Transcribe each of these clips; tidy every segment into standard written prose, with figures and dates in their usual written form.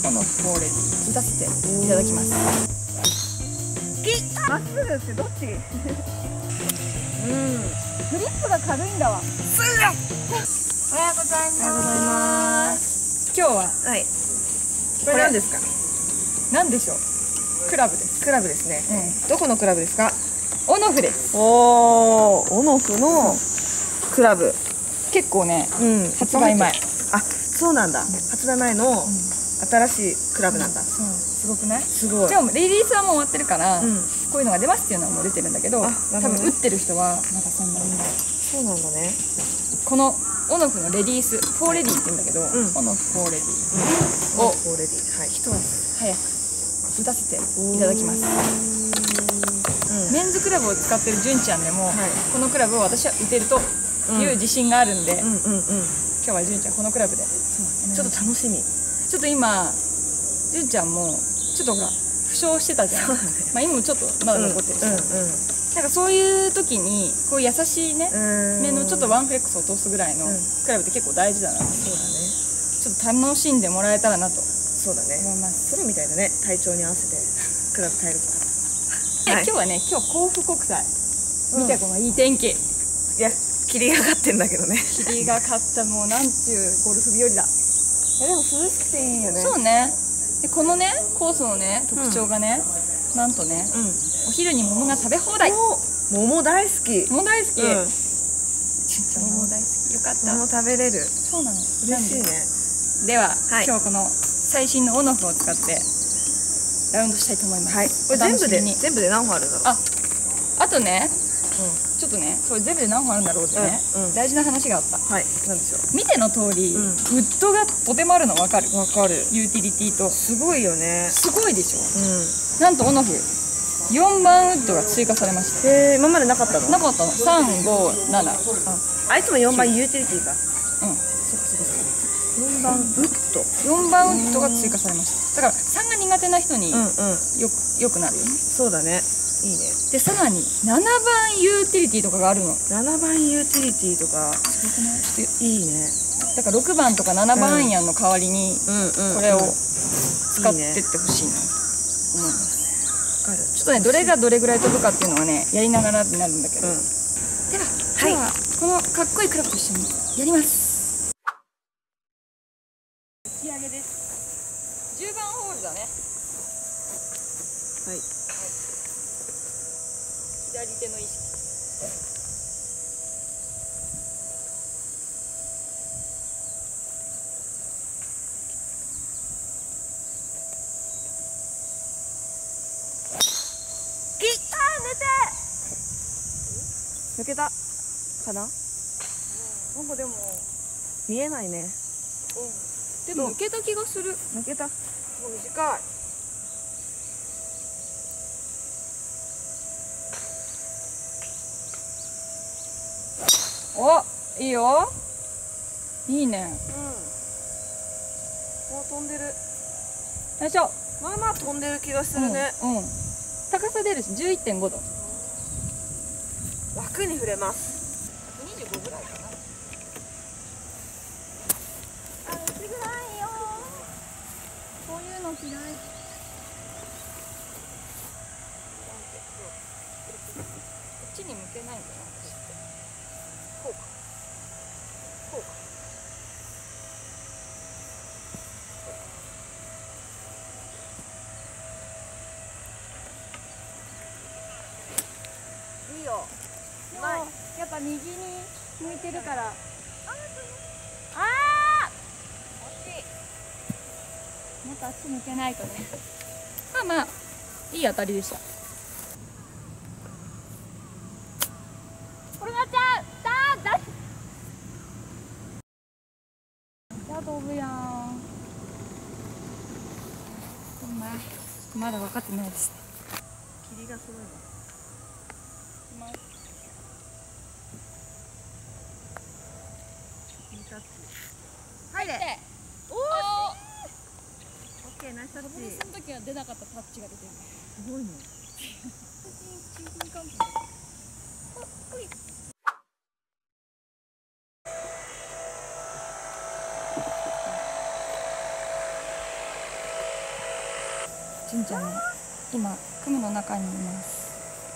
このフォーレディ打たせていただきます。まっすぐってどっち？グリップが軽いんだわ。おはようございます。今日はこれ何ですか？ 何でしょう？クラブです。 クラブですね。どこのクラブですか？ オノフです。 おー、オノフのクラブ。 結構ね、発売前。 あ、そうなんだ。発売前の新しいクラブなんだ。 すごくない？すごい。 でもリリースはもう終わってるから、こういうのが出ますっていうのはもう出てるんだけど、多分打ってる人はまだそんなにない。 そうなんだね。 このオノフのレディース、フォーレディって言うんだけど、オノフフォーレディをフォーレディ、はい、 一足早く打たせていただきます。メンズクラブを使ってる純ちゃんでも、このクラブを私は打てるという自信があるんで、今日は純ちゃんこのクラブでちょっと楽しみ。 ちょっと今純ちゃんもちょっとほら負傷してたじゃん。まあ今もちょっとまだ残ってるし、なんかそういう時にこういう優しいね目のちょっとワンフレックスを通すぐらいのクラブって結構大事だな。そうだね。ちょっと楽しんでもらえたらなと。そうだね。思います。 それみたいだね。体調に合わせてクラブ変えるとか。 今日はね、今日甲府国際見てこのいい天気。いや、霧がかってんだけどね。 霧がかったもうなんちゅうゴルフ日和だ。 でも涼しくていいよね。 そうね。でこのねコースのね特徴がね、なんとね、お昼に桃が食べ放題。 桃大好き。 桃大好き。桃大好き。よかった。 桃食べれる。 そうなの。 嬉しいね。 では今日この最新のオノフを使ってラウンドしたいと思います。はい。 これ全部で何本あるんだろう。 あとね、ちょっとね、それ全部で何本あるんだろうってね、大事な話があった。はい。なんでしょう。見ての通り、ウッドがとてもあるの分かる。分かる。ユーティリティと。すごいよね。すごいでしょ。なんとオノフ4番ウッドが追加されました。 へえ、今までなかったの？ なかったの。3、5、7。 あいつも4番ユーティリティか。4番ウッド。 4番ウッドが追加されました。だから3が苦手な人によくなるよね。そうだね。いいね。でさらに7番ユーティリティとかがあるの。7番ユーティリティとかすごくない？ちょっといいね。だから6番とか7番アイアンの代わりにこれを使ってってほしいなと思います。ちょっとねどれがどれぐらい飛ぶかっていうのはねやりながらになるんだけど。では今日はこのかっこいいクラブと一緒にやります。仕上げです。10番ホールだね。はい。左手の意識。 抜けたかな。 なんかでも見えないね。 でも抜けた気がする。 抜けた。もう短い。 お、いいよ。いいね。 飛んでる。 よいしょ。 まあまあ飛んでる気がするね。 高さ出るし11.5度。 楽に触れます。 25ぐらいかな。あ、打ちづらいよ。こういうの嫌い。こっちに向けないんだな、私って。こうか。こうか。いいよ。やっぱ右に向いてるから。またあっち向けないとね。まあまあいい当たりでした。転がっちゃう。飛ぶやん。まだ分かってないですね。 霧がすごいわ。 入れ。おお。 オッケー、ナイスタッチ。 その時は出なかったタッチが出てる。 すごいね。 純ちゃんね、今雲の中にいます。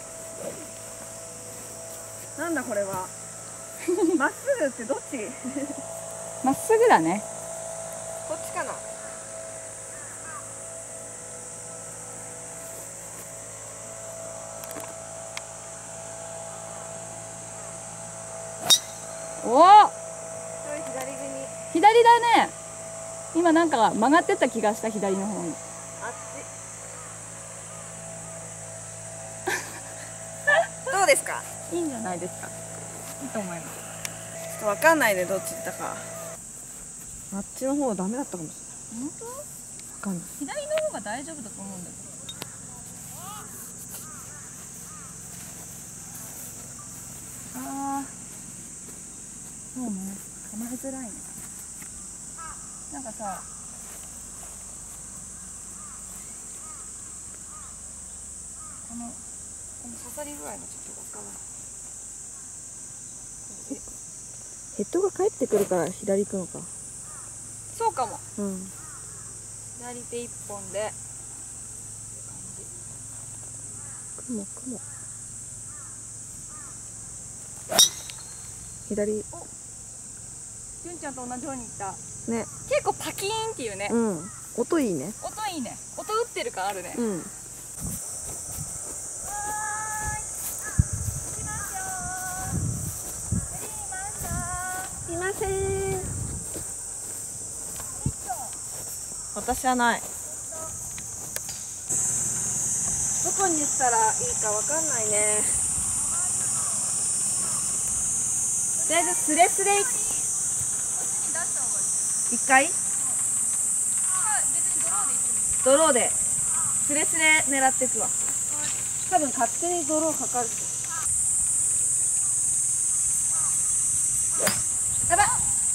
なんだこれは。まっすぐってどっち？ まっすぐだね。 こっちかな。 おお。左だね。今なんか曲がってった気がした、左の方に。 あっち。どうですか？ いいんじゃないですか。いいと思います。 ちょっとわかんないね、どっち行ったか。あっちの方ダメだったかもしれない。本当？わかんない。 左の方が大丈夫だと思うんだけど。ああ。そうね。構えづらいね。なんかさ。この刺さり具合がちょっとわからない。 ヘッドが返ってくるから左行くのか。 そうかも。 うん。 左手一本で。 雲。左。 純ちゃんと同じようにいった。 ね。 結構パキーンっていうね。 うん。音いいね。 音いいね。音打ってる感あるね。 うん。いません。私はない。どこに行ったらいいかわかんないね。とりあえずスレスレ一回ドローでスレスレ狙っていくわ。多分勝手にドローかかる。やばっ、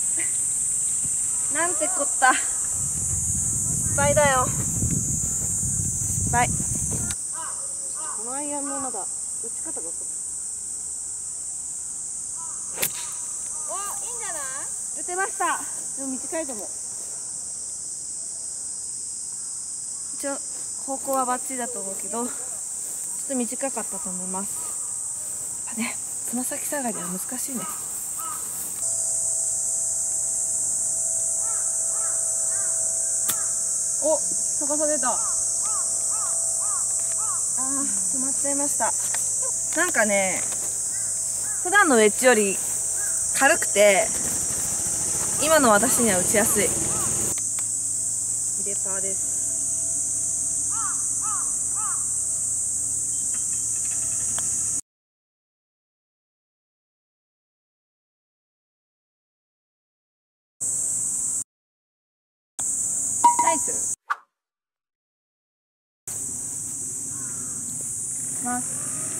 なんてこった。失敗だよ。失敗。このアイアンのまだ打ち方が分かった。お、いいんじゃない？打てました。でも短いと思う。一応方向はバッチリだと思うけど、ちょっと短かったと思います。やっぱね、つま先下がりは難しいね。 お、高さ出た。 止まっちゃいました。なんかね、普段のウェッジより軽くて、今の私には打ちやすい。入れパーです。 ナイス。まあ、注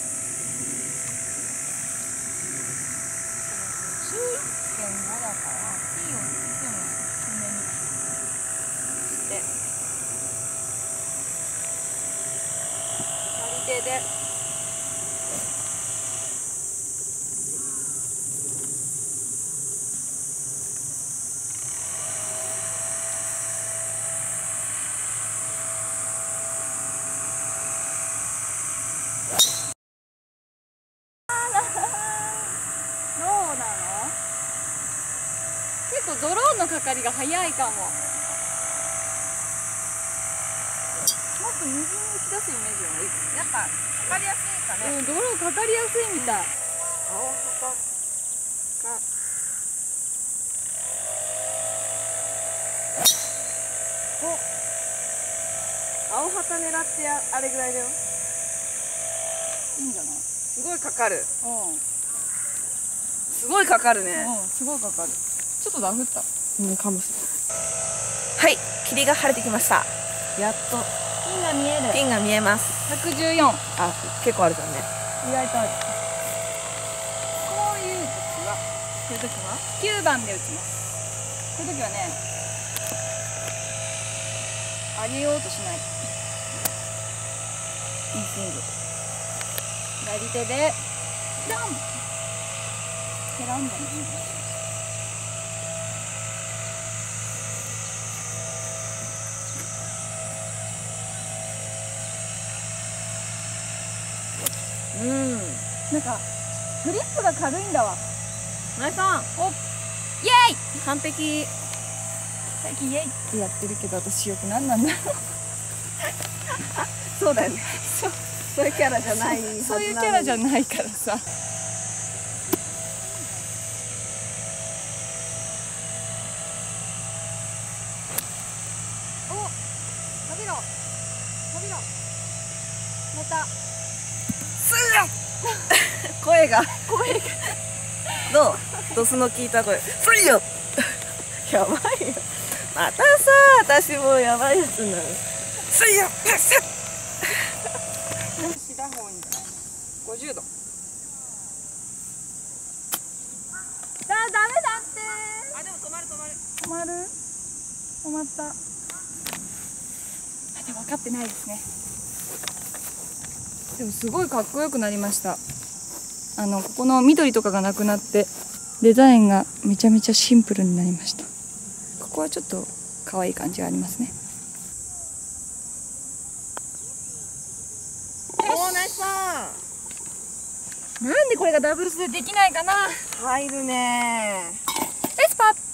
意点5だから、T をいつも低めにして、左手で。結構ドローンのかかりが早いかも。もっと右に打ち出すイメージはやっぱかかりやすいかね。 ドローンかかりやすいみたい。 青旗が青旗狙ってあれぐらいだよ。 いいんじゃない？ すごいかかる。 うん。 すごいかかるね。 うん、すごいかかる。ちょっとダフった。 かもしれない。はい、霧が晴れてきました。やっとピンが見える。 ピンが見えます。 114。 あ、結構あるじゃんね。 意外とある。こういう時は、9番で打ちます。こういう時はね、上げようとしない。インスイング。左手でラン。ヘランだね。 なんかグリップが軽いんだわ。 ナイスオン。 お、イエイ。 完璧。 最近イエイってやってるけど、私よく何なんだろう。 そうだよね。そういうキャラじゃない。 そういうキャラじゃないからさ。お、伸びろ伸びろ。またすっ声がどうドスの効いた声。すいよやばいよ。またさ、私もやばいやつになる。すいよシダホン50度。ダメだって。 あ、でも止まる。 止まる。止まった。あ、でも分かってないですね。でもすごいかっこよくなりました。ここの緑とかがなくなってデザインがめちゃめちゃシンプルになりました。ここはちょっと可愛い感じがありますね。 おー、ナイスパー。なんでこれがダブルスでできないかな。 ー。入るねエスパー。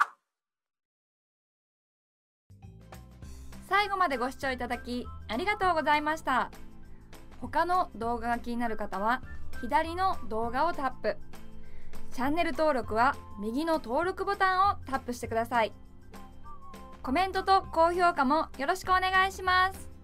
最後までご視聴いただきありがとうございました。他の動画が気になる方は左の動画をタップ、チャンネル登録は右の登録ボタンをタップしてください。コメントと高評価もよろしくお願いします。